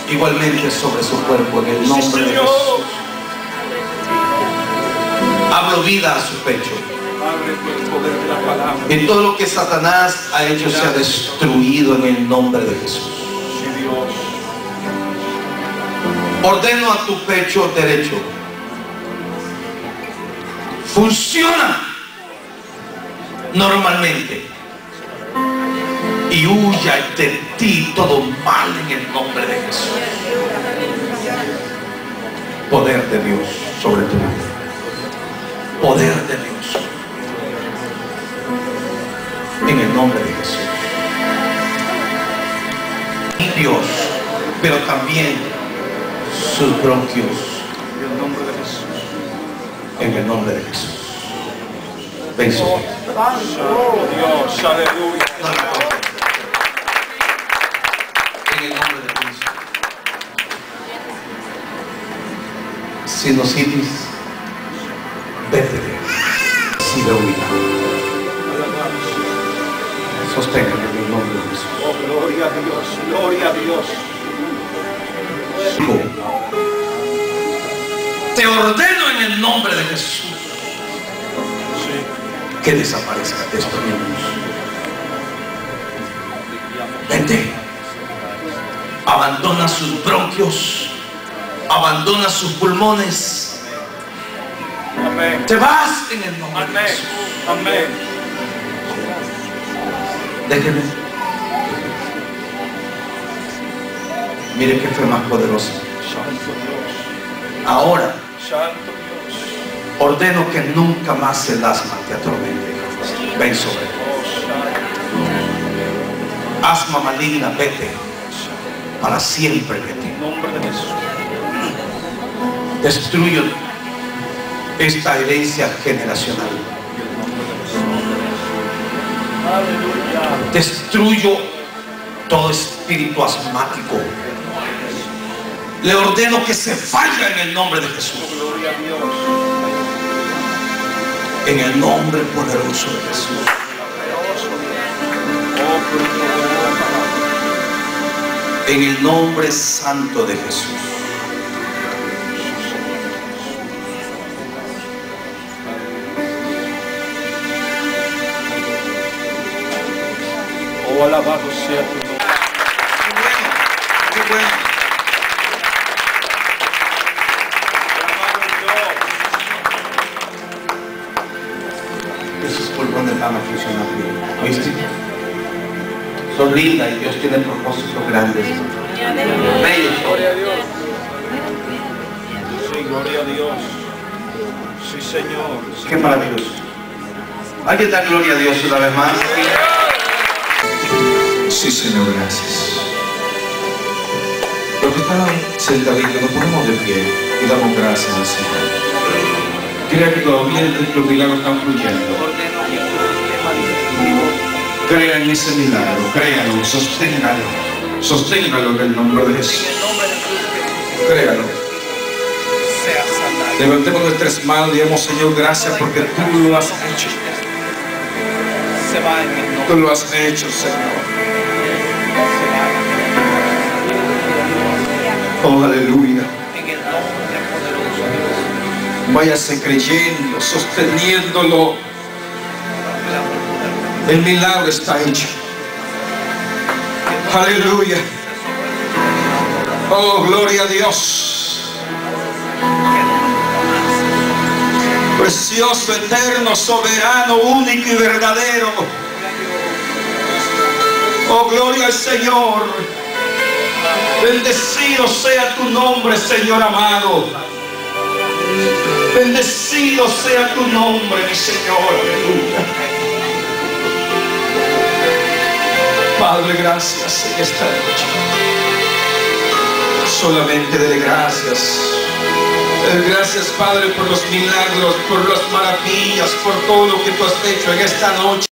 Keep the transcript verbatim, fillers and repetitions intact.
igualmente sobre su cuerpo en el nombre de Jesús. Hablo vida a su pecho. Y todo lo que Satanás ha hecho sea destruido en el nombre de Jesús. Ordeno a tu pecho derecho. Funciona normalmente. Y huya de ti todo mal en el nombre de Jesús. Poder de Dios sobre tu vida. Poder de Dios. En el nombre de Jesús. Y Dios, pero también sus bronquios. En el nombre de Jesús. En el nombre de Jesús. Ven sobre. Dios, aleluya. En el nombre de Cristo. Sinusitis, vete. Si lo huida. Sostengan en el nombre de Jesús. Oh, gloria a Dios, gloria a Dios. Te ordeno en el nombre de Jesús que desaparezca de estos niños. Vente. Abandona sus bronquios. Abandona sus pulmones. Amén. Te vas en el nombre Amén. de Jesús. Amén. Déjenme. Miren que fue más poderoso. Santo Dios. Ahora Santo Dios. ordeno que nunca más el asma te atormente. Ven sobre ti. Asma maligna, vete. Para siempre vete. En nombre de Jesús. Destruyo esta herencia generacional. Aleluya. Destruyo todo espíritu asmático. Le ordeno que se vaya en el nombre de Jesús. Gloria a Dios. En el nombre poderoso de Jesús. En el nombre santo de Jesús. Oh, alabado sea tu nombre. Muy bueno. Esos pulmones van a funcionar bien. ¿Oíste? Son lindas y Dios tiene propósitos grandes. Bellos. Gloria a Dios. Sí, gloria a Dios. Sí, Señor. Qué maravilloso. Hay que dar gloria a Dios una vez más. Sí, Señor, gracias. Los que están sentaditos, nos ponemos de pie y damos gracias al Señor. Crea que todavía los milagros están fluyendo. Crea en ese milagro, créalo, sosténgalo, sosténgalo en el nombre de Jesús. Créalo. Levantemos nuestras manos y digamos, Señor, gracias porque tú lo has hecho. Tú lo has hecho, Señor. Oh, aleluya. Váyase creyendo, sosteniéndolo. El milagro está hecho. Aleluya. Oh, gloria a Dios. Precioso, eterno, soberano, único y verdadero. Oh, gloria al Señor. Bendecido sea tu nombre, Señor amado. Bendecido sea tu nombre, mi Señor. Aleluya. Padre, gracias en esta noche. Solamente dele gracias. Gracias, Padre, por los milagros, por las maravillas, por todo lo que tú has hecho en esta noche.